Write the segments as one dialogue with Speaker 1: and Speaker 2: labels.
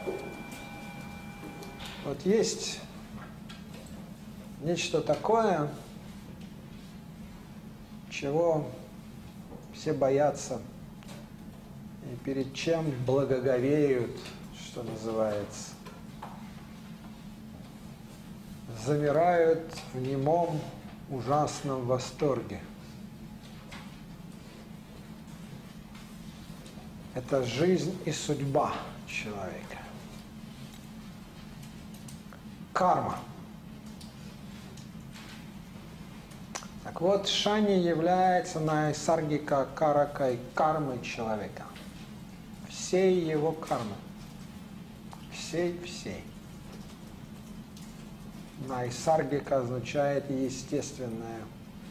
Speaker 1: Вот есть нечто такое, чего все боятся и перед чем благоговеют, что называется. Замирают в немом ужасном восторге. Это жизнь и судьба человека. Карма. Так вот, Шани является найсаргика каракой кармы человека. Всей его кармы. Всей. Найсаргика означает естественный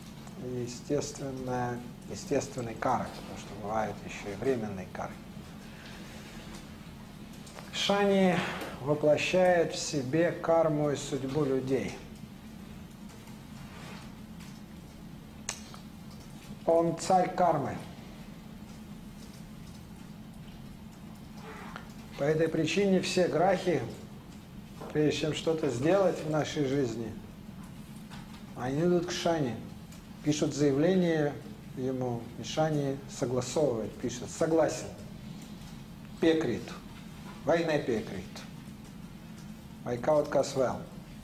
Speaker 1: карак, потому что бывает еще и временный карак. Шани воплощает в себе карму и судьбу людей. Он царь кармы. По этой причине все грахи, прежде чем что-то сделать в нашей жизни, они идут к Шани, пишут заявление ему, и Шани согласовывает, пишет: согласен, пекрит, война пекрит, вайкаут касвел.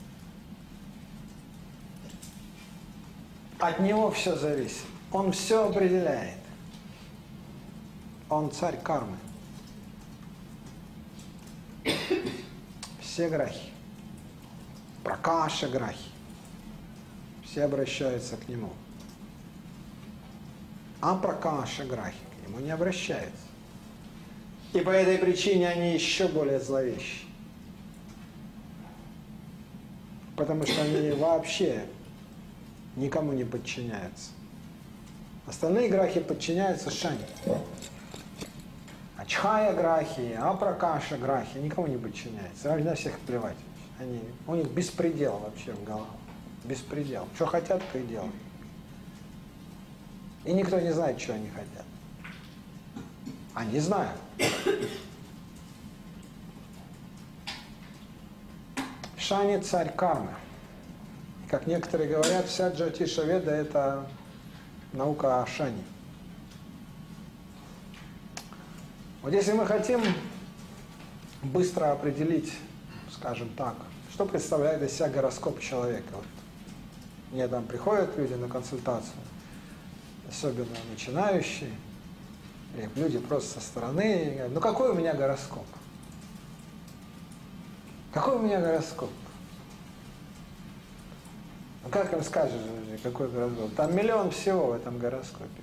Speaker 1: От него все зависит, он все определяет, он царь кармы. Все грахи, пракаша грахи, все обращаются к нему. А пракаша грахи к нему не обращаются. И по этой причине они еще более зловещи. Потому что они вообще никому не подчиняются. Остальные грахи подчиняются Шани. Ачхая грахи, апракаша грахи никому не подчиняются. На всех плевать. У них беспредел вообще в голову. Беспредел. Что хотят, то и делают. И никто не знает, что они хотят. Они знают. Шани царь кармы. Как некоторые говорят, вся Джотиша Веда — это наука о Шани. Вот если мы хотим быстро определить, скажем так, что представляет из себя гороскоп человека. Вот мне там приходят люди на консультацию, особенно начинающие, или люди просто со стороны, и говорят: ну какой у меня гороскоп? Какой у меня гороскоп? Ну как им скажешь, какой гороскоп? Там миллион всего в этом гороскопе.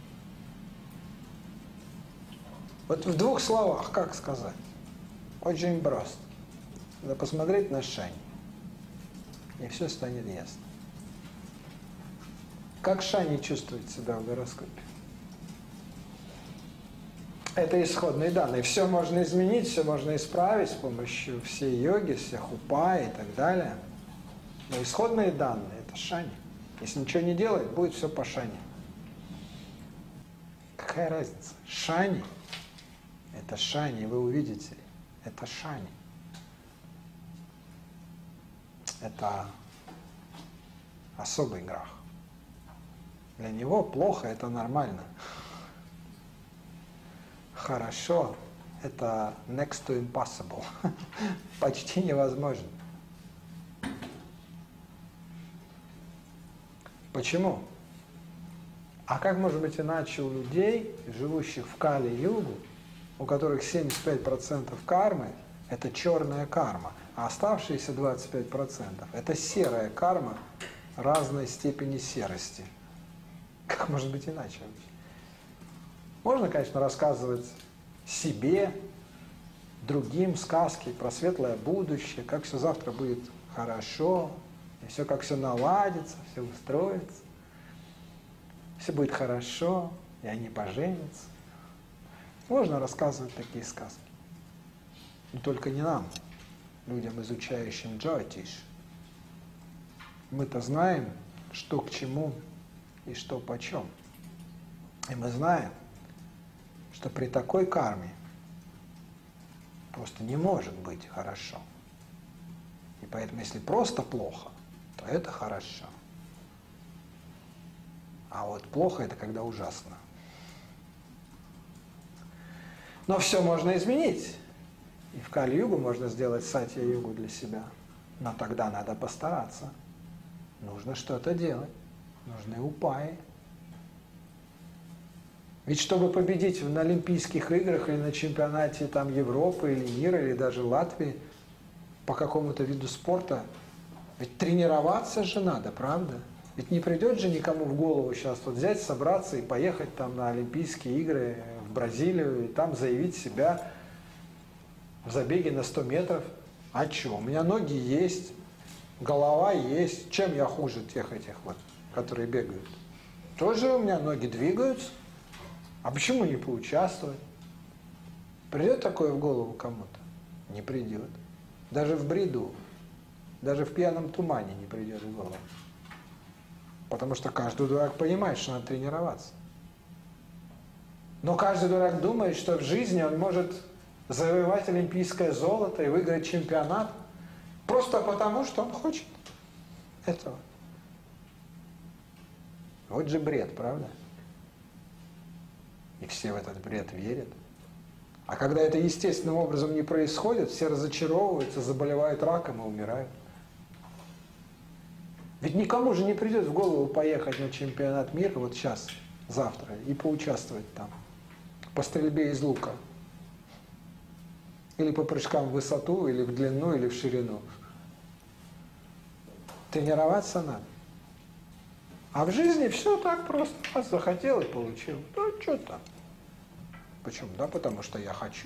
Speaker 1: Вот в двух словах, как сказать? Очень просто. Надо посмотреть на Шани, и все станет ясно. Как Шани чувствует себя в гороскопе? Это исходные данные. Все можно изменить, все можно исправить с помощью всей йоги, всех упай и так далее. Но исходные данные – это Шани. Если ничего не делать, будет все по Шани. Какая разница? Шани – это Шани, вы увидите. Это Шани. Это особый грах. Для него плохо – это нормально. Хорошо – это next to impossible. Почти невозможно. Почему? А как может быть иначе у людей, живущих в Кали-югу, у которых 75% кармы – это черная карма, а оставшиеся 25% – это серая карма разной степени серости. Как может быть иначе вообще? Можно, конечно, рассказывать себе, другим сказки про светлое будущее, как все завтра будет хорошо, и все, как все наладится, все устроится, все будет хорошо, и они поженятся. Можно рассказывать такие сказки. Но только не нам, людям, изучающим джотиш. Мы-то знаем, что к чему и что почем. И мы знаем, что при такой карме Просто не может быть хорошо. И поэтому, если просто плохо, то это хорошо. А вот плохо — это когда ужасно. Но все можно изменить. И в Кали-югу можно сделать сатья-югу для себя. Но тогда надо постараться. Нужно что-то делать. Нужны упаи. Ведь чтобы победить на Олимпийских играх или на чемпионате там, Европы или мира, или даже Латвии по какому-то виду спорта, ведь тренироваться же надо, правда? Ведь не придет же никому в голову сейчас вот взять, собраться и поехать там на Олимпийские игры в Бразилию и там заявить себя в забеге на 100 метров. А что? У меня ноги есть, голова есть. Чем я хуже тех этих вот, которые бегают? Тоже у меня ноги двигаются. А почему не поучаствовать? Придет такое в голову кому-то? Не придет. Даже в бреду, даже в пьяном тумане не придет в голову. Потому что каждый дурак понимает, что надо тренироваться. Но каждый дурак думает, что в жизни он может завоевать олимпийское золото и выиграть чемпионат просто потому, что он хочет этого. Вот же бред, правда? И все в этот бред верят. А когда это естественным образом не происходит, все разочаровываются, заболевают раком и умирают. Ведь никому же не придет в голову поехать на чемпионат мира вот сейчас, завтра, и поучаствовать там по стрельбе из лука. Или по прыжкам в высоту, или в длину, или в ширину. Тренироваться надо. А в жизни все так просто. Раз захотел и получил. Ну, что там? Почему? Да, потому что я хочу.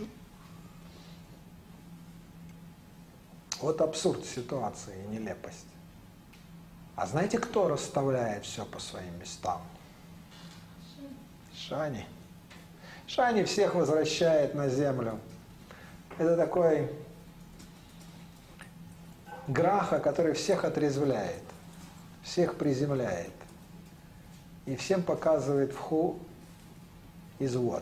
Speaker 1: Вот абсурд ситуации и нелепость. А знаете, кто расставляет все по своим местам? Шани. Шани всех возвращает на землю. Это такой граха, который всех отрезвляет, всех приземляет. И всем показывает who is what.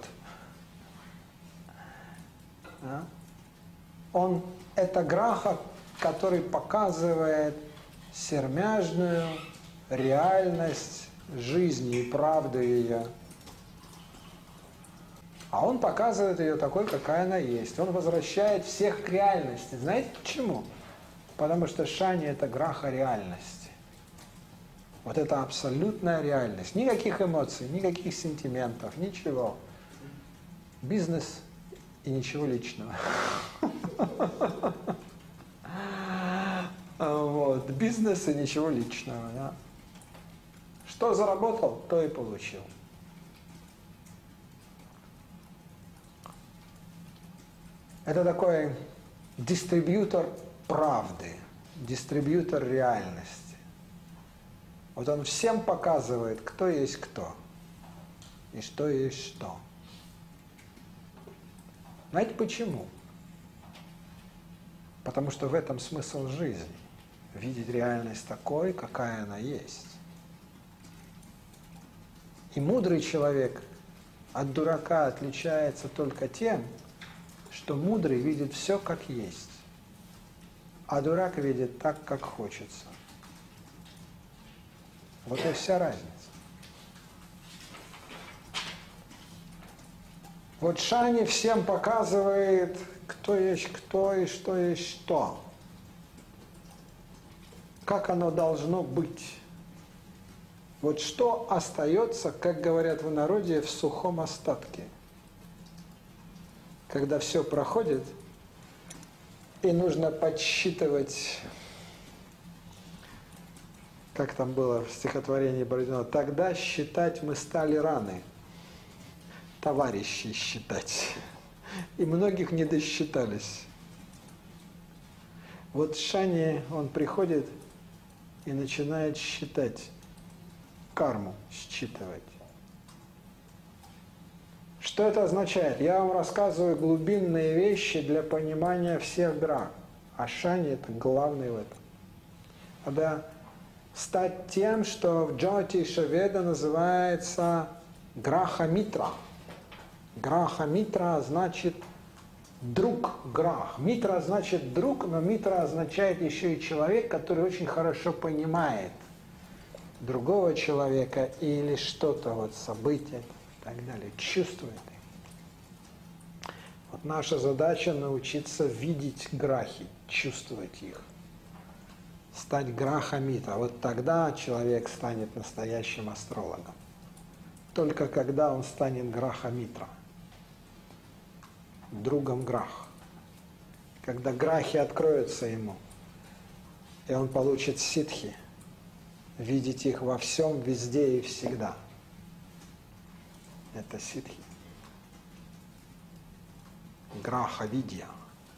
Speaker 1: Он это граха, который показывает сермяжную реальность жизни и правду ее. А он показывает ее такой, какая она есть. Он возвращает всех к реальности. Знаете почему? Потому что Шани — это граха реальности. Вот это абсолютная реальность. Никаких эмоций, никаких сентиментов, ничего. Бизнес и ничего личного. Вот. Бизнес и ничего личного. Да? Что заработал, то и получил. Это такой дистрибьютор правды, дистрибьютор реальности. Вот он всем показывает, кто есть кто и что есть что. Знаете почему? Потому что в этом смысл жизни. Видеть реальность такой, какая она есть. И мудрый человек от дурака отличается только тем, что мудрый видит все как есть, а дурак видит так, как хочется. Вот и вся разница. Вот Шани всем показывает, кто есть кто и что есть что. Как оно должно быть. Вот что остается, как говорят в народе, в сухом остатке. Когда все проходит, и нужно подсчитывать, как там было в стихотворении Бородина, тогда считать мы стали раны, товарищей считать. И многих не досчитались. Вот Шани, он приходит и начинает считать, карму считывать. Что это означает? Я вам рассказываю глубинные вещи для понимания всех грах. А Шани — это главный в этом. Надо стать тем, что в Джотиша Веда называется Граха Митра. Граха Митра значит Друг грах. Митра значит друг, но митра означает еще и человек, который очень хорошо понимает другого человека или что-то, вот событие и так далее, чувствует их. Вот наша задача научиться видеть грахи, чувствовать их, стать граха-митра. Вот тогда человек станет настоящим астрологом. Только когда он станет граха-митра, другом грах. Когда грахи откроются ему, и он получит ситхи, видеть их во всем, везде и всегда. Это ситхи. Граха-видья.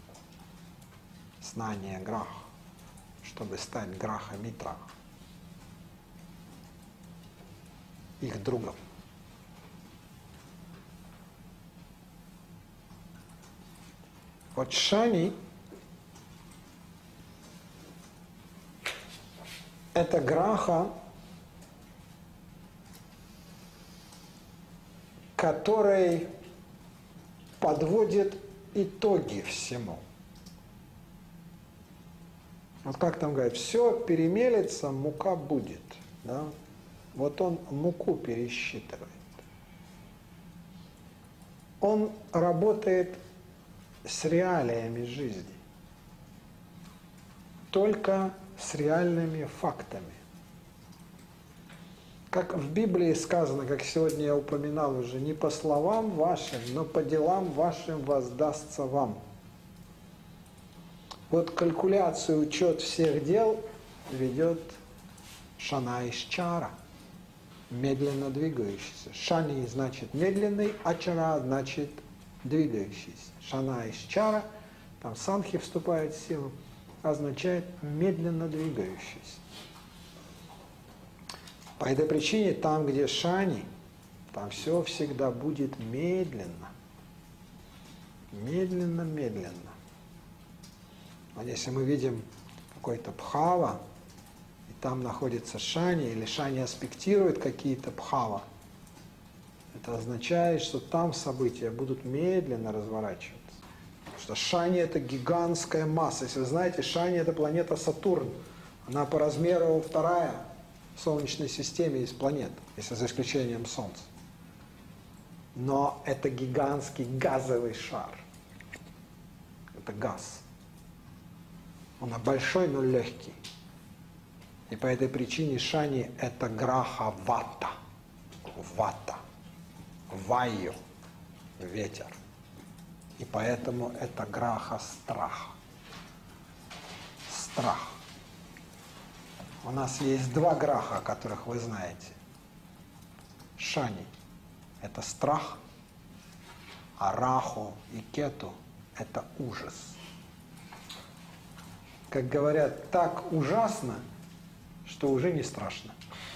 Speaker 1: Знание граха, чтобы стать граха-митра, их другом. Вот Шани – это граха, который подводит итоги всему. Вот как там говорят, все перемелется, мука будет. Да? Вот он муку пересчитывает. Он работает с реалиями жизни, только с реальными фактами. Как в Библии сказано, как сегодня я упоминал уже, не по словам вашим, но по делам вашим воздастся вам. Вот калькуляцию, учет всех дел ведет Шана-иш-чара, медленно двигающийся. Шани значит медленный, а чара значит двигающийся. Шана-иш-чара, там санхи вступает в силу, означает медленно двигающийся. По этой причине там, где шани, там все всегда будет медленно. Медленно, медленно. Вот если мы видим какой-то бхава, и там находится шани, или шани аспектирует какие-то бхава, это означает, что там события будут медленно разворачиваться. Потому что шани – это гигантская масса. Если вы знаете, шани – это планета Сатурн. Она по размеру вторая в Солнечной системе из планет, если за исключением Солнца. Но это гигантский газовый шар. Это газ. Он большой, но легкий. И по этой причине шани – это граха вата. Вата. Вайю. Ветер. И поэтому это граха страх. Страх. У нас есть два граха, которых вы знаете. Шани – это страх, а раху и кету – это ужас. Как говорят, так ужасно, что уже не страшно.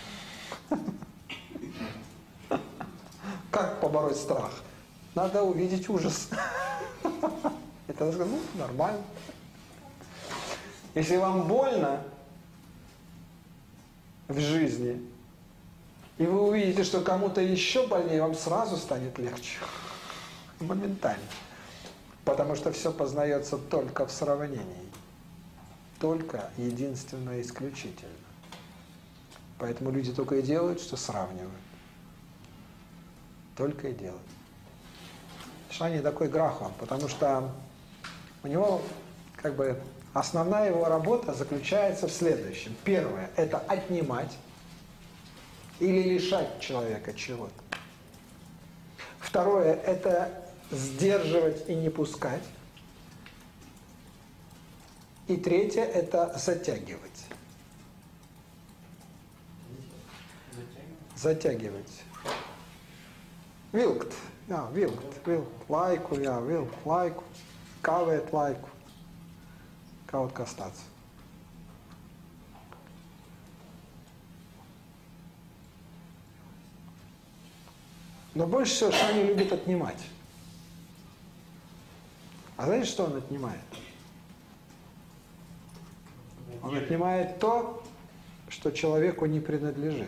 Speaker 1: Как побороть страх? Надо увидеть ужас. Это нормально. Если вам больно в жизни, и вы увидите, что кому-то еще больнее, вам сразу станет легче. Моментально. Потому что все познается только в сравнении. Только единственно и исключительно. Поэтому люди только и делают, что сравнивают. Только и делают. Шани такой грахан, потому что у него как бы основная его работа заключается в следующем. Первое – это отнимать или лишать человека чего-то. Второе – это сдерживать и не пускать. И третье – это затягивать. Затягивать. Vilkt, jā, vilkt laiku, jā, vilkt laiku, kavēt laiku, kaut kas tāds. Но больше всего шани любит отнимать. А знаете, что он отнимает? Он отнимает то, что человеку не принадлежит.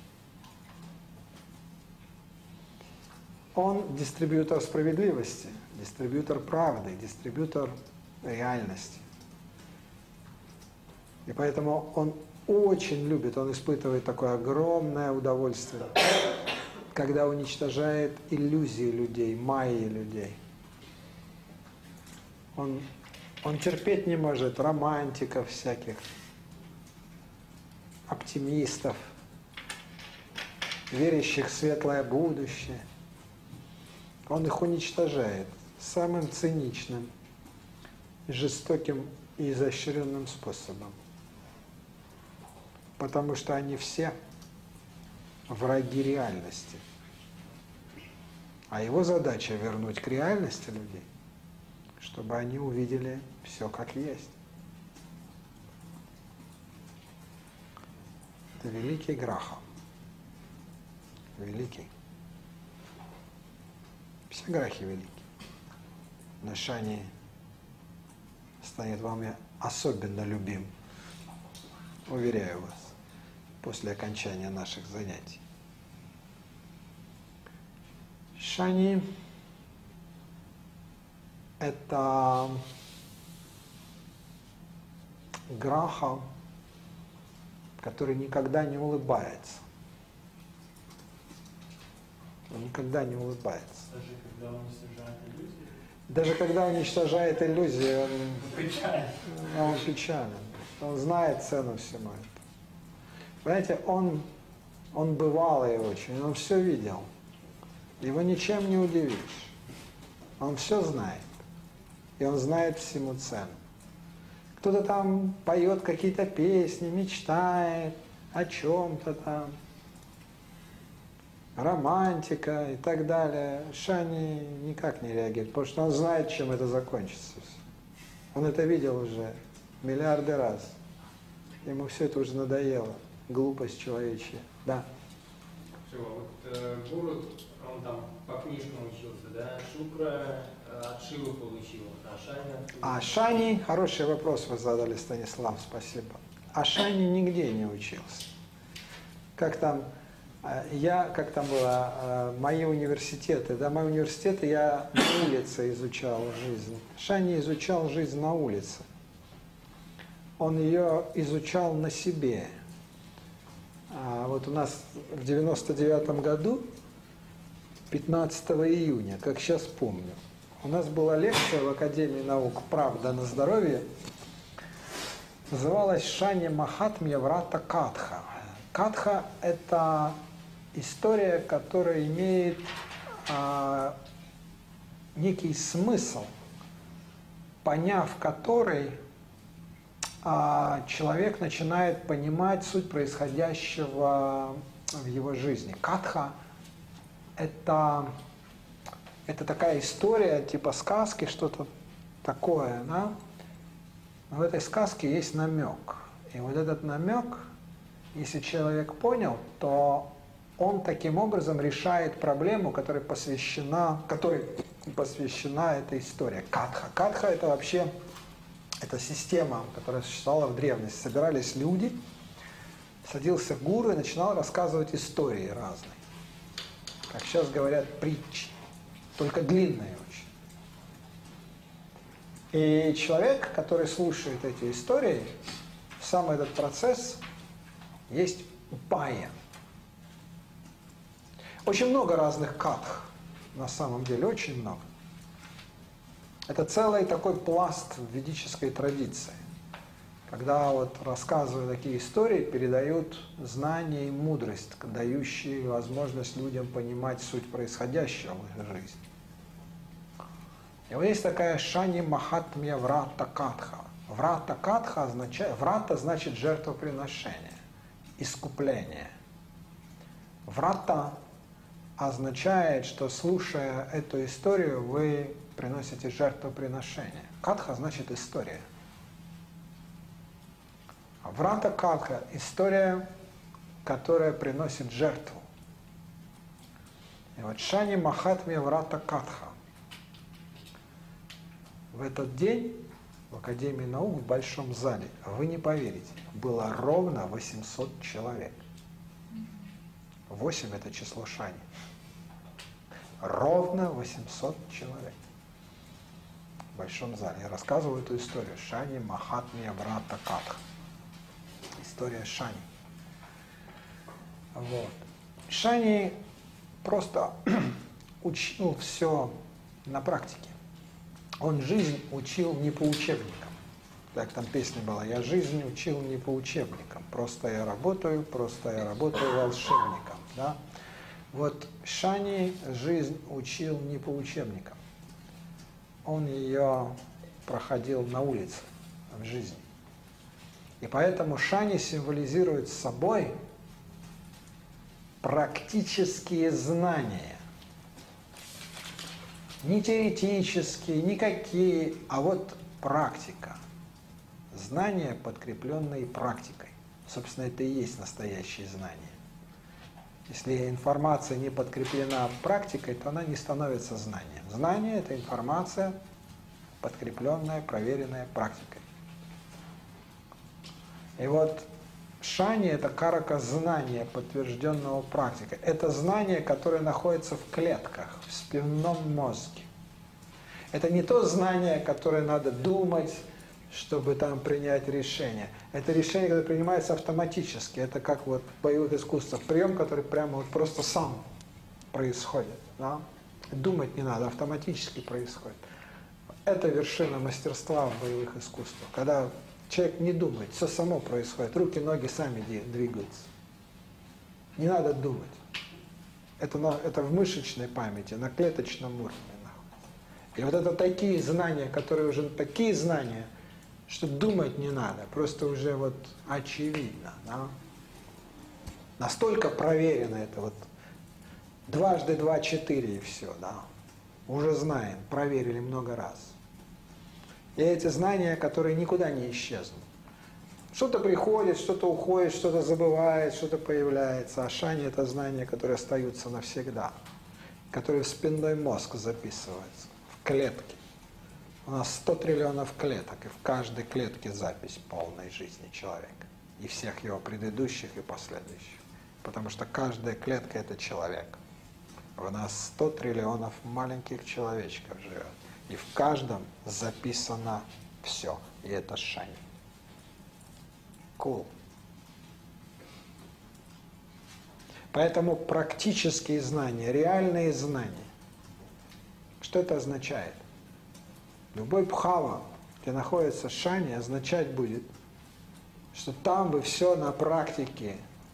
Speaker 1: Он дистрибьютор справедливости. дистрибьютор правды, дистрибьютор реальности. И поэтому он очень любит, он испытывает такое огромное удовольствие, когда уничтожает иллюзии людей, майи людей. Он терпеть не может романтиков всяких, оптимистов, верящих в светлое будущее. Он их уничтожает самым циничным, жестоким и изощренным способом. Потому что они все враги реальности. А его задача вернуть к реальности людей, чтобы они увидели все как есть. Это великий Граха. Великий. Все грахи велики. Но Шани станет вами особенно любим, уверяю вас, после окончания наших занятий. Шани – это Граха, который никогда не улыбается. Он никогда не улыбается. Даже когда уничтожает иллюзии, он печален. Он знает цену всему этому. Понимаете, он бывалый очень, он все видел. Его ничем не удивишь. Он все знает. И он знает всему цену. Кто-то там поет какие-то песни, мечтает о чем-то там. Романтика и так далее. Шани никак не реагирует, потому что он знает, чем это закончится. Он это видел уже миллиарды раз. Ему все это уже надоело. Глупость человечья. Да.
Speaker 2: Вот гуру, он там по книжкам учился, да? Шукра от Шивы получил, а Шани откуда?
Speaker 1: А Шани, хороший вопрос вы задали, Станислав, спасибо. А Шани нигде не учился. Как там было, мои университеты, я на улице изучал жизнь. Шани изучал жизнь на улице. Он ее изучал на себе. Вот у нас в 99-м году, 15 июня, как сейчас помню, у нас была лекция в Академии наук «Правда на здоровье», называлась «Шани Махатмья Врата Катха». Катха – это история, которая имеет некий смысл, поняв который, человек начинает понимать суть происходящего в его жизни. Катха – это такая история, типа сказки, что-то такое, да? Но в этой сказке есть намек. И вот этот намек, если человек понял, то он таким образом решает проблему, которой посвящена эта история. Катха. Катха – это вообще система, которая существовала в древности. Собирались люди, садился гуру и начинал рассказывать истории разные. Как сейчас говорят, притчи, только длинные очень. И человек, который слушает эти истории, сам этот процесс есть упая. Очень много разных катх, на самом деле, очень много. Это целый такой пласт в ведической традиции, когда вот рассказывая такие истории, передают знания и мудрость, дающие возможность людям понимать суть происходящего в их жизни. И вот есть такая Шани Махатмья Врата Катха. Врата Катха означает, врата значит жертвоприношение, искупление. Врата означает, что слушая эту историю, вы приносите жертвоприношение. Катха значит история. А Врата Катха – история, которая приносит жертву. И вот Шани Махатмья Врата Катха. В этот день в Академии наук в Большом зале, вы не поверите, было ровно 800 человек. 8 – это число Шани. Ровно 800 человек. большом зале. Я рассказывал эту историю. Шани Махатмия Врата Катха. История Шани. Вот. Шани просто учил все на практике. Он жизнь учил не по учебникам. Так там песня была: «Я жизнь учил не по учебникам, просто я работаю волшебником». Да? Вот Шани жизнь учил не по учебникам. Он ее проходил на улице, в жизни. И поэтому Шани символизирует собой практические знания. Не теоретические, никакие, а вот практика. Знания, подкрепленные практикой. Собственно, это и есть настоящие знания. Если информация не подкреплена практикой, то она не становится знанием. Знание – это информация, подкрепленная, проверенная практикой. И вот Шани – это карака знания, подтвержденного практикой. Это знание, которое находится в клетках, в спинном мозге. Это не то знание, которое надо думать, чтобы там принять решение. Это решение, которое принимается автоматически. Это как вот в боевых искусствах прием, который прямо вот просто сам происходит. Да? Думать не надо, автоматически происходит. Это вершина мастерства в боевых искусствах. Когда человек не думает, все само происходит. Руки, ноги сами двигаются. Не надо думать. Это в мышечной памяти, на клеточном уровне находится. И вот это такие знания, которые уже такие знания, что думать не надо, просто уже вот очевидно. Да? Настолько проверено это вот. 2 × 2 = 4 и все, да. Уже знаем, проверили много раз. И эти знания, которые никуда не исчезнут. Что-то приходит, что-то уходит, что-то забывает, что-то появляется. А Шани – это знания, которые остаются навсегда, которые в спинной мозг записываются, в клетки. У нас 100 триллионов клеток, и в каждой клетке запись полной жизни человека. И всех его предыдущих и последующих. Потому что каждая клетка – это человек. В нас 100 триллионов маленьких человечков живет. И в каждом записано все. И это Шани. Cool. Поэтому практические знания, реальные знания. Что это означает? Любой бхава, где находится Шани, означать будет, что там бы все на практике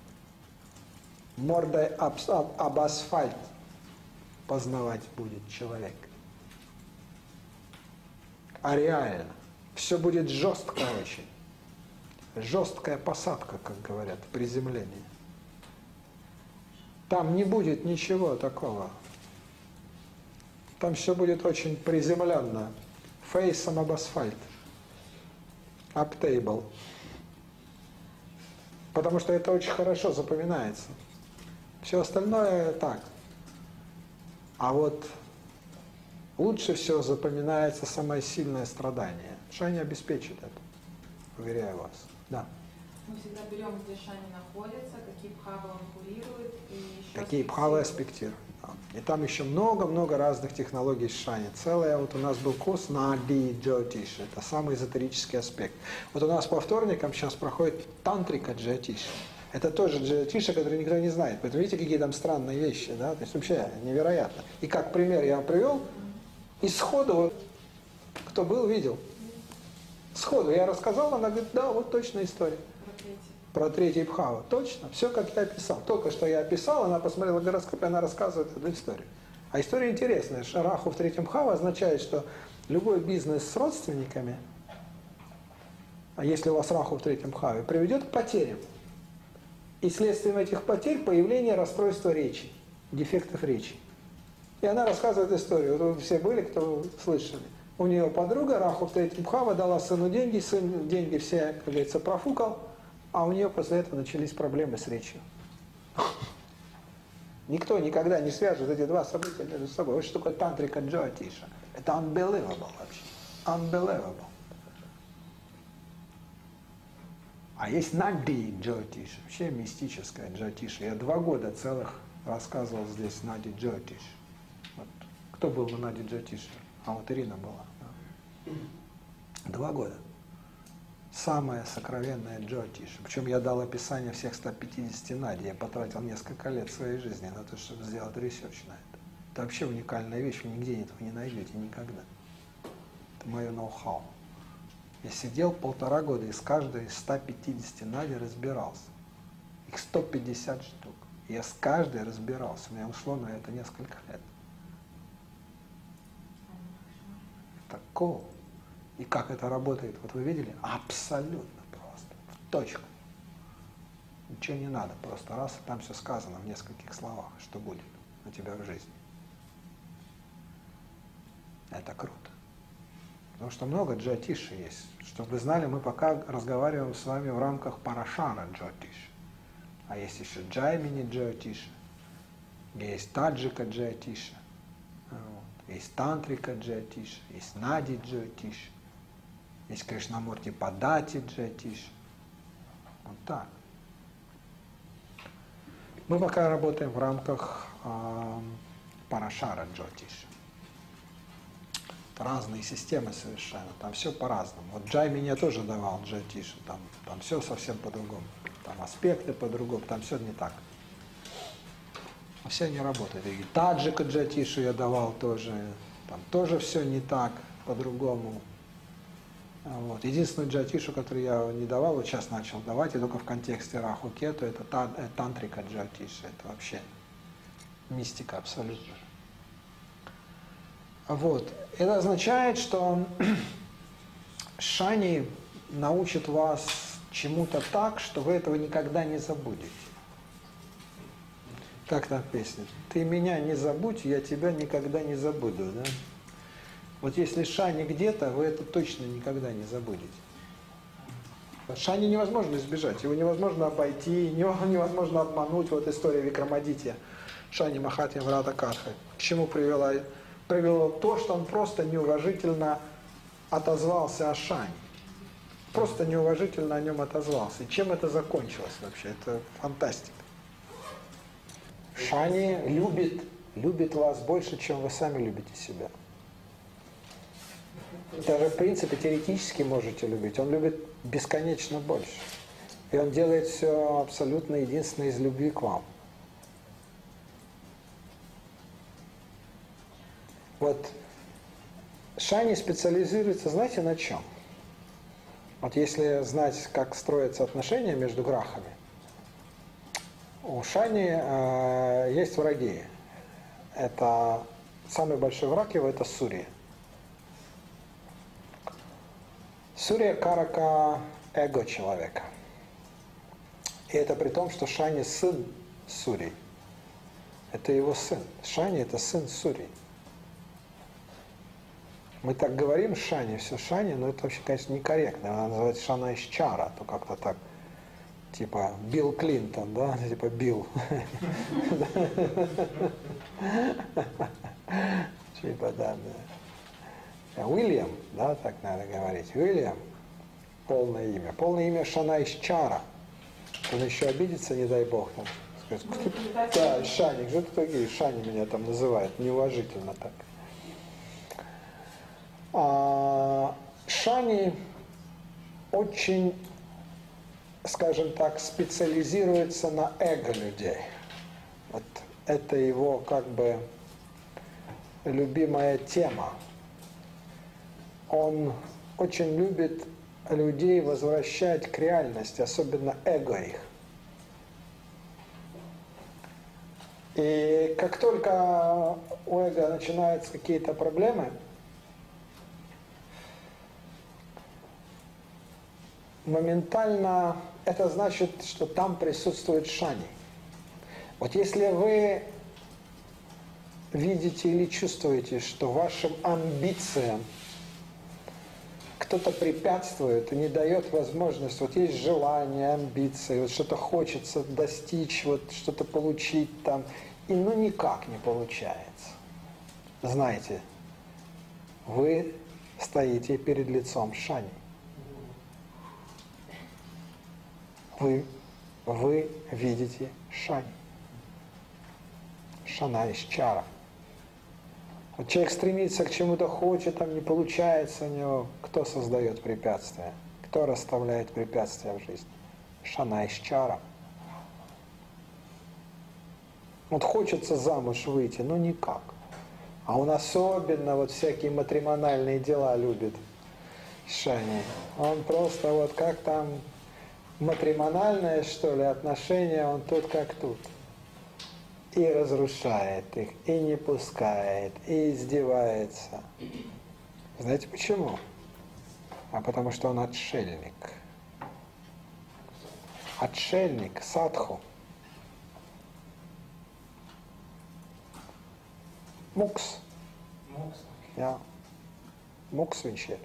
Speaker 1: мордой об асфальт познавать будет человек. А реально. Все будет жестко очень. Жесткая посадка, как говорят, приземление. Там не будет ничего такого. Там все будет очень приземленно. Фейсом об асфальт. Об тейбл. Потому что это очень хорошо запоминается. Все остальное так. А вот лучше всего запоминается самое сильное страдание. Шани обеспечит это, уверяю вас. Да.
Speaker 3: Мы всегда берем, где Шани находится, какие бхавы он курирует, и еще
Speaker 1: какие бхавы аспектирует. Да. И там еще много-много разных технологий Шани. Целая, вот у нас был курс Нади Джотиш, это самый эзотерический аспект. Вот у нас по вторникам сейчас проходит тантрика Джотиш. Это тоже Джотиша, который никто не знает. Поэтому видите, какие там странные вещи, да? То есть вообще невероятно. И как пример я вам привел, и сходу, вот, кто был, видел. Сходу я рассказал, она говорит, да, вот точная история. Про третий бхава. Точно, все как я описал. Только что я описал, она посмотрела гороскоп, и она рассказывает эту историю. А история интересная. Раху в третьем бхава означает, что любой бизнес с родственниками, а если у вас Раху в третьем бхаве, приведет к потерям. И следствием этих потерь появление расстройства речи, дефектов речи. И она рассказывает историю. Вот вы все были, кто слышали. У нее подруга Раху в третьем бхава дала сыну деньги, сын деньги все, как говорится, профукал, а у нее после этого начались проблемы с речью. Никто никогда не свяжет эти два события между собой. Вот что такое тантрика Джотиша. Это unbelievable вообще. Unbelievable. А есть Нади Джотиш, вообще мистическая Джотиша. Я 2 года целых рассказывал здесь Нади Джотиш. Вот. Кто был на Нади Джотише? А вот Ирина была. Да. 2 года. Самая сокровенная джотиш. Причем я дал описание всех 150 нади. Я потратил несколько лет своей жизни на то, чтобы сделать ресерч на это. Это вообще уникальная вещь, вы нигде этого не найдете никогда. Это мое ноу-хау. Я сидел 1,5 года и с каждой из 150 нади разбирался. Их 150 штук. Я с каждой разбирался. У меня ушло на это несколько лет. Такого. И как это работает, вот вы видели? Абсолютно просто. В точку. Ничего не надо. Просто раз, и там все сказано в нескольких словах, что будет у тебя в жизни. Это круто. Потому что много джотиши есть. Чтобы вы знали, мы пока разговариваем с вами в рамках парашара джотиш. А есть еще джаймини джотиша, есть таджика джотиша, есть тантрика джотиша, есть нади джотиша, есть кришнамурти падати джотиша. Вот так. Мы пока работаем в рамках парашара джотиша. Разные системы совершенно, там все по-разному. Вот Джаймини я тоже давал джотишу, там все совсем по-другому. Там аспекты по-другому, там все не так. Все не работает. И таджика джотишу я давал тоже, там тоже все не так, по-другому. Вот. Единственную джотишу, которую я не давал, вот сейчас начал давать, и только в контексте Раху Кету, это тантрика джотиша, это вообще мистика абсолютно. Вот. Это означает, что Шани научит вас чему-то так, что вы этого никогда не забудете. Как там песня? Ты меня не забудь, я тебя никогда не забуду. Да? Вот если Шани где-то, вы это точно никогда не забудете. Шани невозможно избежать, его невозможно обойти, его невозможно обмануть. Вот история Викрамадитья, Шани Махатья Врата Катха. К чему привело то, что он просто неуважительно отозвался о Шани. Просто неуважительно о нем отозвался. И чем это закончилось вообще? Это фантастика. Шани любит вас больше, чем вы сами любите себя. Даже в принципе теоретически можете любить. Он любит бесконечно больше. И он делает все абсолютно единственно из любви к вам. Вот Шани специализируется, знаете, на чем? Вот если знать, как строятся отношения между грахами, у Шани есть враги. Это самый большой враг его, это Сурья. Сурья карака эго человека. И это при том, что Шани сын Сурьи. Это его сын. Шани это сын Сурьи. Мы так говорим Шани, все Шани, но это вообще, конечно, некорректно. Она называется Шана Исчара, то как-то так, типа Билл Клинтон, да, типа Билл. Типа, да. Уильям, да, так надо говорить. Уильям, полное имя. Полное имя Шана Исчара. Он еще обидится, не дай бог, там, скажет, да, Шани, кто такие? Шани меня там называют, неуважительно так. Шани очень, скажем так, специализируется на эго людей. Вот это его как бы любимая тема. Он очень любит людей возвращать к реальности, особенно эго их. И как только у эго начинаются какие-то проблемы, моментально это значит, что там присутствует Шани. Вот если вы видите или чувствуете, что вашим амбициям кто-то препятствует и не дает возможность, вот есть желание, амбиции, вот что-то хочется достичь, вот что-то получить там, и ну никак не получается. Знаете, вы стоите перед лицом Шани. Вы видите Шани. Шана Исчара. Вот человек стремится к чему-то, хочет, там не получается у него. Кто создает препятствия? Кто расставляет препятствия в жизни? Шана-ишчара. Вот хочется замуж выйти, но никак. А он особенно вот всякие матримональные дела любит, Шани. Он просто вот как там матримональное, что ли, отношения, он тут как тут. И разрушает их, и не пускает, и издевается. Знаете почему? А потому что он отшельник. Отшельник, садху. Мукс.
Speaker 2: Мокс.
Speaker 1: Ja. Муксвинчель.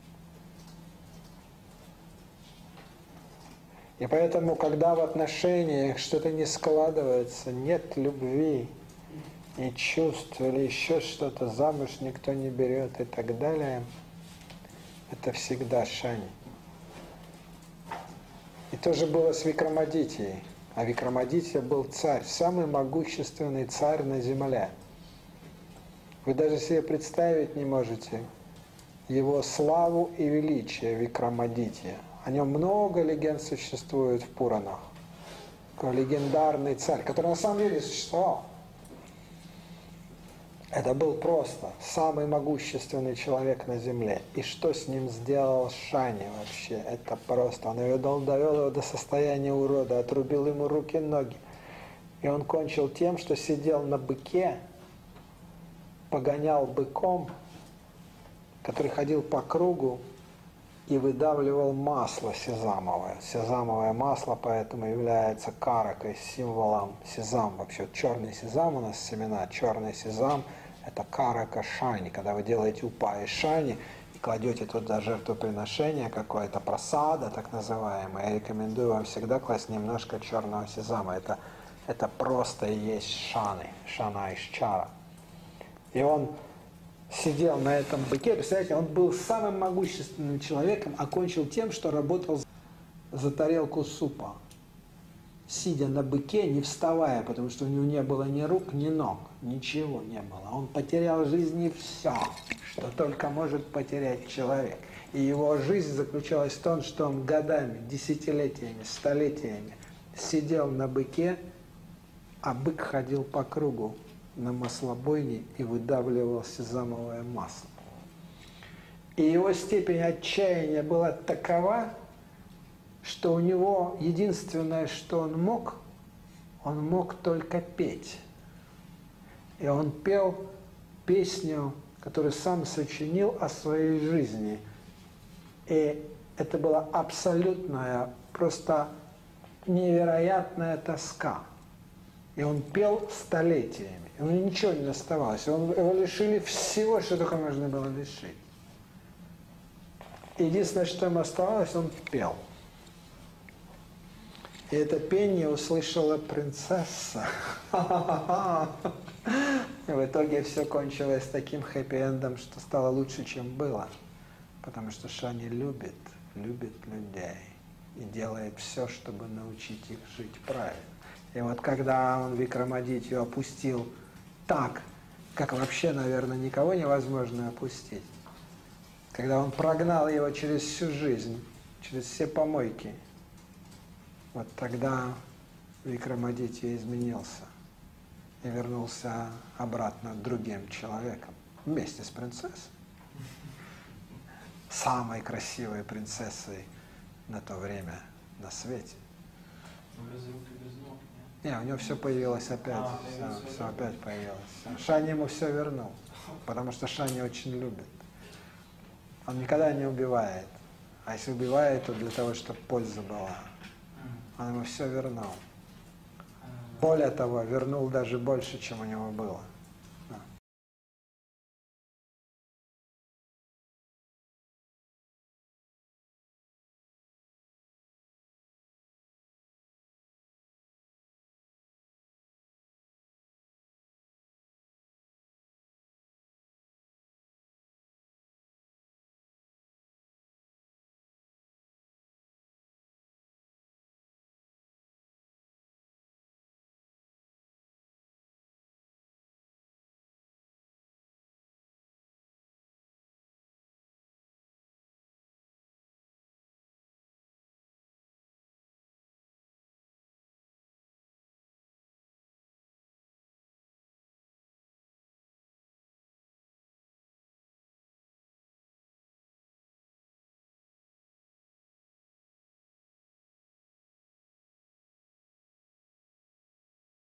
Speaker 1: И поэтому, когда в отношениях что-то не складывается, нет любви и чувств, или еще что-то, замуж никто не берет и так далее, это всегда шани. И то же было с Викрамадитией. А Викрамадития был царь, самый могущественный царь на земле. Вы даже себе представить не можете его славу и величие Викрамадития. О нем много легенд существует в Пуранах. Такой легендарный царь, который на самом деле существовал. Это был просто самый могущественный человек на земле. И что с ним сделал Шани вообще? Это просто. Он довел его до состояния урода, отрубил ему руки и ноги. И он кончил тем, что сидел на быке, погонял быком, который ходил по кругу и выдавливал масло сезамовое. Сезамовое масло поэтому является каракой, символом сезам. Вообще черный сезам у нас семена, черный сезам – это карака шани. Когда вы делаете упа из шани и кладете туда жертвоприношение какое-то, прасада так называемое, я рекомендую вам всегда класть немножко черного сезама. Это просто и есть шаны, шана-ишчара. И он сидел на этом быке, представляете, он был самым могущественным человеком, окончил тем, что работал за тарелку супа, сидя на быке, не вставая, потому что у него не было ни рук, ни ног, ничего не было. Он потерял в жизни все, что только может потерять человек. И его жизнь заключалась в том, что он годами, десятилетиями, столетиями сидел на быке, а бык ходил по кругу на маслобойне и выдавливал сезамовое масло. И его степень отчаяния была такова, что у него единственное, что он мог только петь. И он пел песню, которую сам сочинил о своей жизни. И это была абсолютная, просто невероятная тоска. И он пел столетиями. Ему ничего не оставалось. Его лишили всего, что только можно было лишить. Единственное, что ему оставалось, он пел. И это пение услышала принцесса. И в итоге все кончилось таким хэппи-эндом, что стало лучше, чем было. Потому что Шани любит людей. И делает все, чтобы научить их жить правильно. И вот когда он Викрамадитью опустил так, как вообще, наверное, никого невозможно опустить, когда он прогнал его через всю жизнь, через все помойки, вот тогда Викрамадитья изменился и вернулся обратно другим человеком, вместе с принцессой. Самой красивой принцессой на то время на свете.
Speaker 2: Без рук и без ног, нет?
Speaker 1: Не, у него все появилось опять, все опять появилось. Шани ему все вернул, потому что Шани очень любит. Он никогда не убивает, а если убивает, то для того, чтобы польза была. Он ему все вернул. Более того, вернул даже больше, чем у него было.